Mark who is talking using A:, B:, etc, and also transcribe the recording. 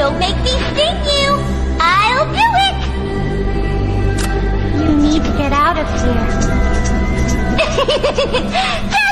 A: Don't make me sting you. I'll do it. You need to get out of here.